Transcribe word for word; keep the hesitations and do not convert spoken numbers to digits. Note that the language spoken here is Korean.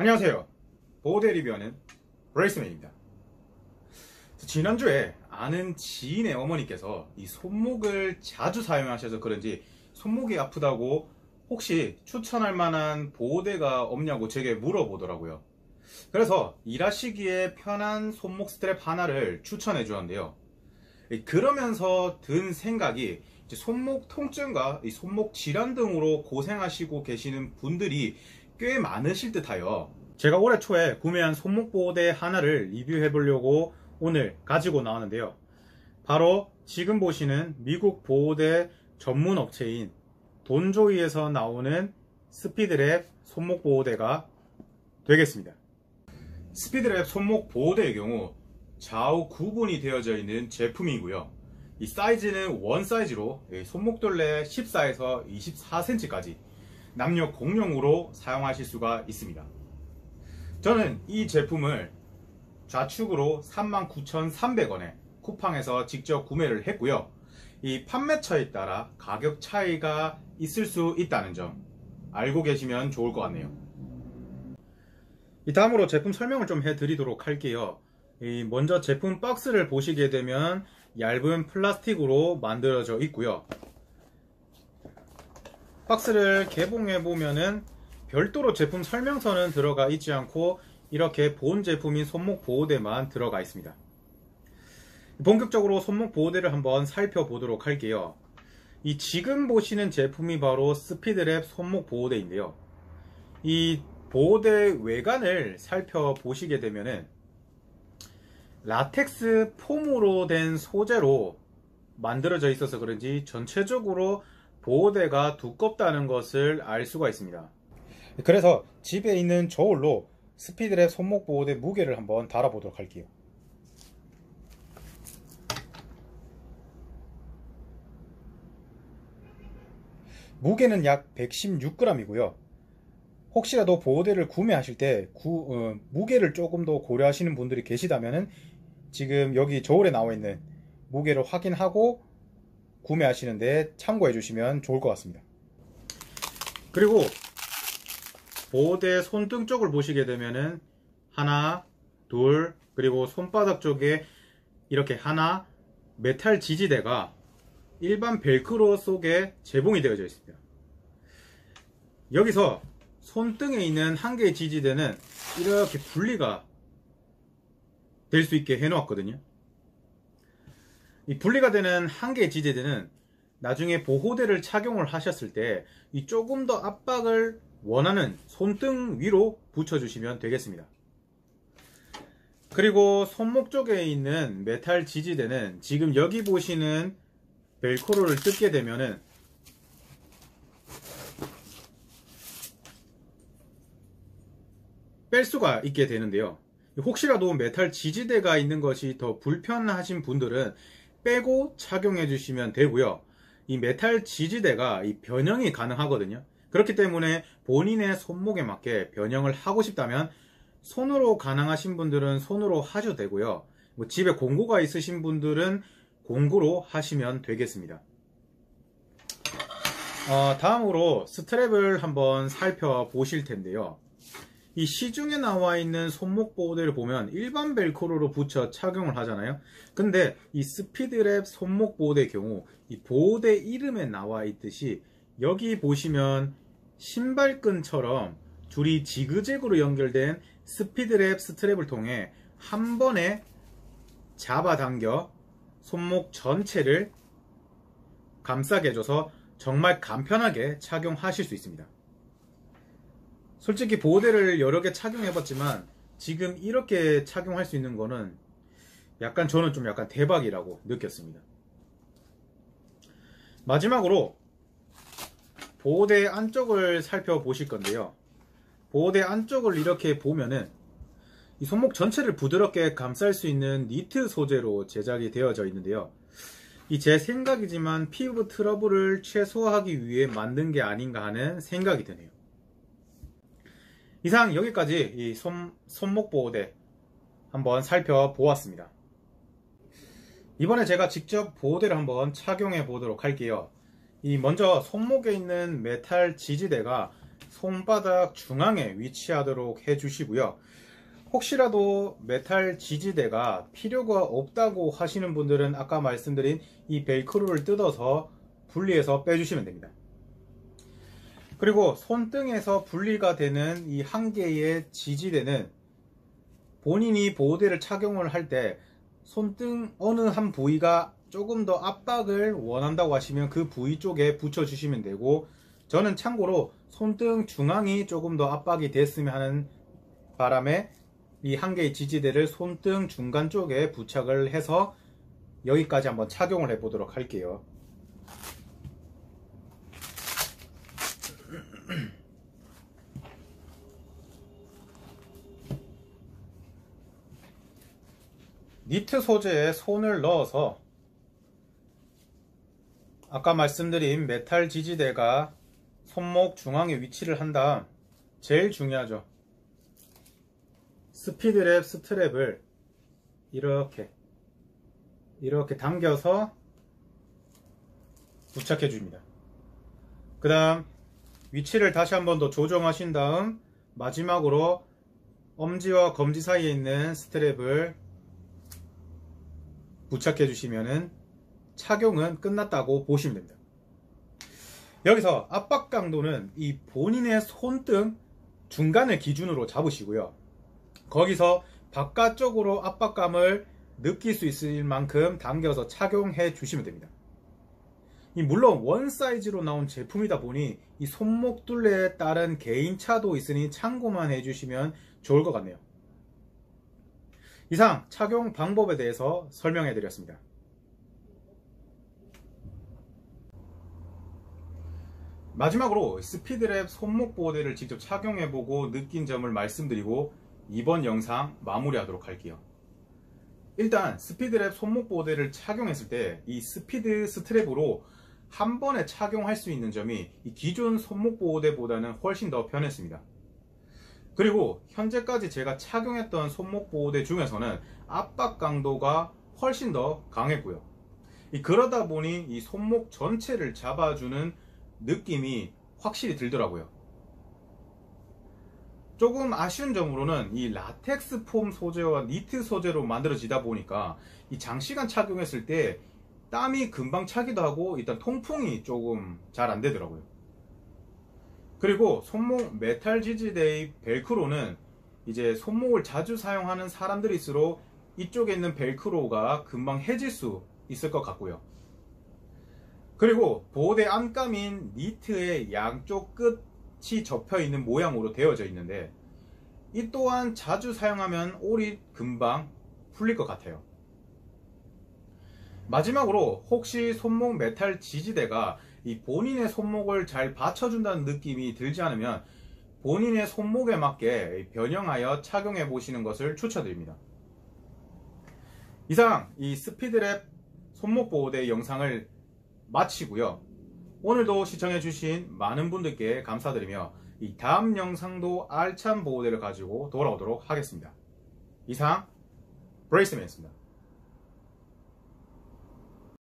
안녕하세요. 보호대 리뷰하는 브레이스맨입니다. 지난주에 아는 지인의 어머니께서 이 손목을 자주 사용하셔서 그런지 손목이 아프다고 혹시 추천할 만한 보호대가 없냐고 제게 물어보더라고요. 그래서 일하시기에 편한 손목 스트랩 하나를 추천해 주었는데요. 그러면서 든 생각이 손목 통증과 이 손목 질환 등으로 고생하시고 계시는 분들이 꽤 많으실 듯하여 제가 올해 초에 구매한 손목 보호대 하나를 리뷰해 보려고 오늘 가지고 나왔는데요. 바로 지금 보시는 미국 보호대 전문 업체인 돈조이에서 나오는 스피드랩 손목 보호대가 되겠습니다. 스피드랩 손목 보호대의 경우 좌우 구분이 되어져 있는 제품이고요. 이 사이즈는 원 사이즈로 손목둘레 십사에서 이십사 센티미터까지 남녀 공용으로 사용하실 수가 있습니다. 저는 이 제품을 좌측으로 삼만 구천삼백 원에 쿠팡에서 직접 구매를 했고요. 이 판매처에 따라 가격 차이가 있을 수 있다는 점 알고 계시면 좋을 것 같네요. 이 다음으로 제품 설명을 좀 해드리도록 할게요. 이 먼저 제품 박스를 보시게 되면 얇은 플라스틱으로 만들어져 있고요. 박스를 개봉해 보면은 별도로 제품 설명서는 들어가 있지 않고 이렇게 본 제품인 손목 보호대만 들어가 있습니다. 본격적으로 손목 보호대를 한번 살펴보도록 할게요. 이 지금 보시는 제품이 바로 스피드랩 손목 보호대인데요. 이 보호대 외관을 살펴보시게 되면은 라텍스 폼으로 된 소재로 만들어져 있어서 그런지 전체적으로 보호대가 두껍다는 것을 알 수가 있습니다. 그래서 집에 있는 저울로 스피드랩 손목 보호대 무게를 한번 달아보도록 할게요. 무게는 약 백십육 그램이고요. 혹시라도 보호대를 구매하실 때 구, 어, 무게를 조금 더 고려하시는 분들이 계시다면 지금 여기 저울에 나와 있는 무게를 확인하고 구매하시는데 참고해 주시면 좋을 것 같습니다. 그리고 보호대 손등 쪽을 보시게 되면은 하나, 둘, 그리고 손바닥 쪽에 이렇게 하나 메탈 지지대가 일반 벨크로 속에 재봉이 되어져 있습니다. 여기서 손등에 있는 한 개의 지지대는 이렇게 분리가 될 수 있게 해 놓았거든요. 이 분리가 되는 한 개의 지지대는 나중에 보호대를 착용을 하셨을 때 이 조금 더 압박을 원하는 손등 위로 붙여주시면 되겠습니다. 그리고 손목 쪽에 있는 메탈 지지대는 지금 여기 보시는 벨크로를 뜯게 되면은 뺄 수가 있게 되는데요. 혹시라도 메탈 지지대가 있는 것이 더 불편하신 분들은 빼고 착용해 주시면 되고요. 이 메탈 지지대가 이 변형이 가능하거든요. 그렇기 때문에 본인의 손목에 맞게 변형을 하고 싶다면 손으로 가능하신 분들은 손으로 하셔도 되고요. 뭐 집에 공구가 있으신 분들은 공구로 하시면 되겠습니다. 어, 다음으로 스트랩을 한번 살펴보실 텐데요. 이 시중에 나와 있는 손목 보호대를 보면 일반 벨크로로 붙여 착용을 하잖아요. 근데 이 스피드랩 손목 보호대의 경우 이 보호대 이름에 나와 있듯이 여기 보시면 신발끈처럼 줄이 지그재그로 연결된 스피드랩 스트랩을 통해 한 번에 잡아당겨 손목 전체를 감싸게 해줘서 정말 간편하게 착용하실 수 있습니다. 솔직히 보호대를 여러 개 착용해봤지만 지금 이렇게 착용할 수 있는 거는 약간 저는 좀 약간 대박이라고 느꼈습니다. 마지막으로 보호대 안쪽을 살펴보실 건데요. 보호대 안쪽을 이렇게 보면은 이 손목 전체를 부드럽게 감쌀 수 있는 니트 소재로 제작이 되어져 있는데요. 이 제 생각이지만 피부 트러블을 최소화하기 위해 만든 게 아닌가 하는 생각이 드네요. 이상 여기까지 이 손, 손목 보호대 한번 살펴보았습니다. 이번에 제가 직접 보호대를 한번 착용해 보도록 할게요. 이 먼저 손목에 있는 메탈 지지대가 손바닥 중앙에 위치하도록 해주시고요. 혹시라도 메탈 지지대가 필요가 없다고 하시는 분들은 아까 말씀드린 이 벨크로를 뜯어서 분리해서 빼주시면 됩니다. 그리고 손등에서 분리가 되는 이 한 개의 지지대는 본인이 보호대를 착용을 할 때 손등 어느 한 부위가 조금 더 압박을 원한다고 하시면 그 부위 쪽에 붙여 주시면 되고, 저는 참고로 손등 중앙이 조금 더 압박이 됐으면 하는 바람에 이 한 개의 지지대를 손등 중간 쪽에 부착을 해서 여기까지 한번 착용을 해 보도록 할게요. 니트 소재에 손을 넣어서 아까 말씀드린 메탈 지지대가 손목 중앙에 위치를 한 다음, 제일 중요하죠, 스피드랩 스트랩을 이렇게 이렇게 당겨서 부착해 줍니다. 그 다음 위치를 다시 한 번 더 조정하신 다음 마지막으로 엄지와 검지 사이에 있는 스트랩을 부착해 주시면은 착용은 끝났다고 보시면 됩니다. 여기서 압박 강도는 이 본인의 손등 중간을 기준으로 잡으시고요. 거기서 바깥쪽으로 압박감을 느낄 수 있을 만큼 당겨서 착용해 주시면 됩니다. 이 물론 원 사이즈로 나온 제품이다 보니 이 손목 둘레에 따른 개인차도 있으니 참고만 해주시면 좋을 것 같네요. 이상 착용 방법에 대해서 설명해 드렸습니다. 마지막으로 스피드랩 손목 보호대를 직접 착용해보고 느낀 점을 말씀드리고 이번 영상 마무리하도록 할게요. 일단 스피드랩 손목 보호대를 착용했을 때 이 스피드 스트랩으로 한 번에 착용할 수 있는 점이 이 기존 손목 보호대보다는 훨씬 더 편했습니다. 그리고 현재까지 제가 착용했던 손목 보호대 중에서는 압박 강도가 훨씬 더 강했고요. 그러다 보니 이 손목 전체를 잡아주는 느낌이 확실히 들더라고요. 조금 아쉬운 점으로는 이 라텍스 폼 소재와 니트 소재로 만들어지다 보니까 이 장시간 착용했을 때 땀이 금방 차기도 하고 일단 통풍이 조금 잘 안 되더라고요. 그리고 손목 메탈 지지대의 벨크로는 이제 손목을 자주 사용하는 사람들일수록 이쪽에 있는 벨크로가 금방 해질 수 있을 것 같고요. 그리고 보호대 안감인 니트의 양쪽 끝이 접혀 있는 모양으로 되어져 있는데 이 또한 자주 사용하면 올이 금방 풀릴 것 같아요. 마지막으로 혹시 손목 메탈 지지대가 이 본인의 손목을 잘 받쳐준다는 느낌이 들지 않으면 본인의 손목에 맞게 변형하여 착용해 보시는 것을 추천드립니다. 이상 이 스피드랩 손목 보호대 영상을 마치고요. 오늘도 시청해 주신 많은 분들께 감사드리며 이 다음 영상도 알찬 보호대를 가지고 돌아오도록 하겠습니다. 이상 브레이스맨이었습니다.